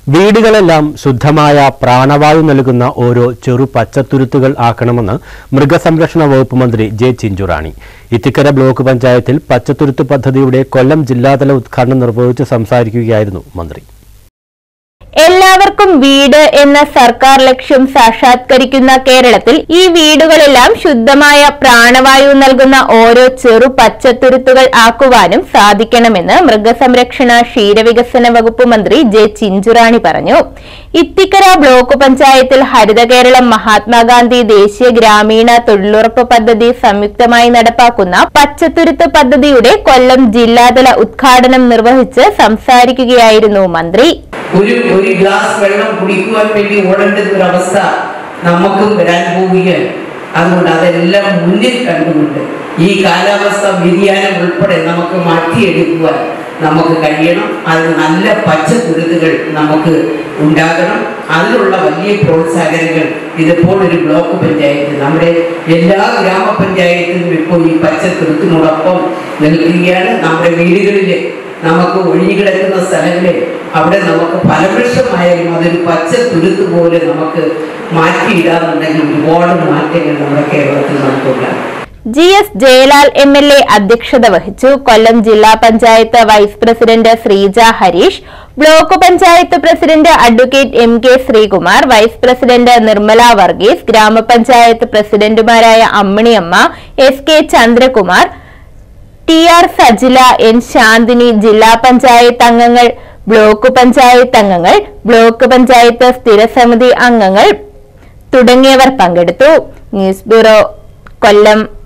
വീടുകളെല്ലാം ശുദ്ധമായ പ്രാണവായു നൽകുന്ന ഓരോ ചെറു പച്ചത്തുരുത്തുകൾ ആക്കണമെന്ന് മൃഗസംരക്ഷണ വകുപ്പ് മന്ത്രി ജെ ചിഞ്ചുറാണി. ഇത്തിക്കര ബ്ലോക്ക് പഞ്ചായത്തിൽ പച്ചത്തുരുത്ത് പദ്ധതിയുടെ കൊല്ലം ജില്ലാതല ഉദ്ഘാടനം നിർവഹിച്ച് സംസാരിക്കുകയായിരുന്നു മന്ത്രി. എല്ലാവർക്കും വീട് എന്ന സർക്കാർ ലക്ഷ്യം സാക്ഷാത്കരിക്കുന്ന കേരളത്തിൽ ഈ വീടുകളെല്ലാം ശുദ്ധമായ പ്രാണവായു നൽകുന്ന ഓരോ ചെറു പച്ചത്തുരുത്തുകൾ ആക്കുവാനും സാധിക്കണമെന്ന് മൃഗസംരക്ഷണ ക്ഷീരവികസന വകുപ്പ് മന്ത്രി ജെ ചിഞ്ചുറാണി പറഞ്ഞു. ഇത്തിക്കര ബ്ലോക്ക് പഞ്ചായത്തിൽ ഹരിത കേരളം മഹാത്മാഗാന്ധി ദേശീയ ഗ്രാമീണ തൊഴിലുറപ്പ് പദ്ധതി സംയുക്തമായി നടപ്പാക്കുന്ന പച്ചത്തുരുത്ത് പദ്ധതിയുടെ കൊല്ലം ജില്ലാതല ഉദ്ഘാടനം നിർവഹിച്ച് സംസാരിക്കുകയായിരുന്നു മന്ത്രി. ഒരു ഗ്ലാസ് വെള്ളം കുടിക്കുവാൻ വേണ്ടി ഓടേണ്ടുന്ന ഒരു അവസ്ഥ നമുക്കും വരാൻ പോവുകയാണ്. അതുകൊണ്ട് അതെല്ലാം മുന്നിൽ കണ്ടുകൊണ്ട് ഈ കാലാവസ്ഥ വ്യതിയാനം ഉൾപ്പെടെ നമുക്ക് മാറ്റിയെടുക്കുവാൻ നമുക്ക് കഴിയണം. അതിന് നല്ല പച്ചത്തുരുത്തുകൾ നമുക്ക് ഉണ്ടാകണം. അതിനുള്ള വലിയ പ്രോത്സാഹനങ്ങൾ ഇതിപ്പോൾ ഒരു ബ്ലോക്ക് പഞ്ചായത്ത് നമ്മുടെ എല്ലാ ഗ്രാമപഞ്ചായത്തിലും ഇപ്പോൾ ഈ പച്ചത്തുരുത്തിനോടൊപ്പം നിൽക്കുകയാണ്. നമ്മുടെ വീടുകളിൽ നമുക്ക് ഒഴിഞ്ഞുകിടക്കുന്ന സ്ഥലങ്ങളിൽ അവിടെ നമുക്ക് ഫലവൃക്ഷമായാലും അതൊരു പച്ചത്തുരുത്ത് പോലെ നമുക്ക് മാറ്റിയിടാന്നുണ്ടെങ്കിൽ ഒരുപാട് മാറ്റങ്ങൾ നമ്മുടെ കേരളത്തിൽ നമുക്കുണ്ടാകും. GS ജയലാൽ MLA അധ്യക്ഷത വഹിച്ചു. കൊല്ലം ജില്ലാ panchayat vice president Sreeja Harish, block panchayat president advocate MK Sreekumar, vice president Nirmala Varghese, ഗ്രാമപഞ്ചായത്ത് പ്രസിഡന്റുമാരായ Amminiyamma, SK Chandrakumar, TR Sajila, N Shanthini, ജില്ലാ പഞ്ചായത്ത് അംഗങ്ങൾ, ബ്ലോക്ക് പഞ്ചായത്ത് അംഗങ്ങൾ, ബ്ലോക്ക് പഞ്ചായത്ത് സ്ഥിരസമിതി അംഗങ്ങൾ തുടങ്ങിയവർ പങ്കെടുത്തു. ന്യൂസ് ബ്യൂറോ, കൊല്ലം.